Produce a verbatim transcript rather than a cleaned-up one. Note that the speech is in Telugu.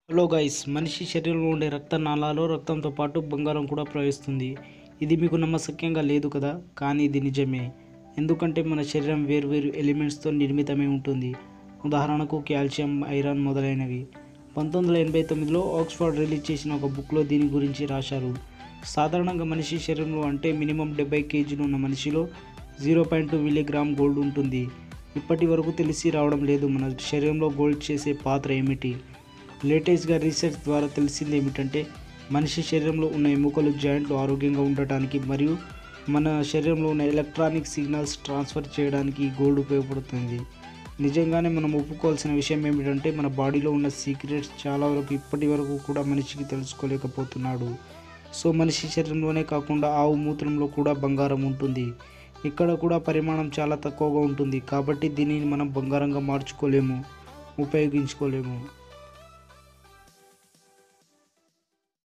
హలో గైస్, మనిషి శరీరంలో ఉండే రక్త నాళాల్లో రక్తంతో పాటు బంగారం కూడా ప్రవహిస్తుంది. ఇది మీకు నమ్మశక్యంగా లేదు కదా, కానీ ఇది నిజమే. ఎందుకంటే మన శరీరం వేర్వేరు ఎలిమెంట్స్తో నిర్మితమై ఉంటుంది. ఉదాహరణకు కాల్షియం, ఐరన్ మొదలైనవి. పంతొమ్మిది వందల ఎనభై తొమ్మిదిలో ఆక్స్ఫర్డ్ రిలీజ్ చేసిన ఒక బుక్లో దీని గురించి రాశారు. సాధారణంగా మనిషి శరీరంలో అంటే మినిమం డెబ్బై కేజీలు ఉన్న మనిషిలో zero point two milligram gold ఉంటుంది. ఇప్పటి వరకు తెలిసి రావడం లేదు మన శరీరంలో గోల్డ్ చేసే పాత్ర ఏమిటి. లేటెస్ట్గా రీసెర్చ్ ద్వారా తెలిసింది ఏమిటంటే మనిషి శరీరంలో ఉన్న ఎముకలు, జాయింట్లు ఆరోగ్యంగా ఉండటానికి మరియు మన శరీరంలో ఉన్న ఎలక్ట్రానిక్ సిగ్నల్స్ ట్రాన్స్ఫర్ చేయడానికి గోల్డ్ ఉపయోగపడుతుంది. నిజంగానే మనం ఒప్పుకోవాల్సిన విషయం ఏమిటంటే మన బాడీలో ఉన్న సీక్రెట్స్ చాలా వరకు ఇప్పటి వరకు కూడా మనిషికి తెలుసుకోలేకపోతున్నాడు. సో మనిషి శరీరంలోనే కాకుండా ఆవు మూత్రంలో కూడా బంగారం ఉంటుంది. ఇక్కడ కూడా పరిమాణం చాలా తక్కువగా ఉంటుంది. కాబట్టి దీనిని మనం బంగారంగా మార్చుకోలేము, ఉపయోగించుకోలేము.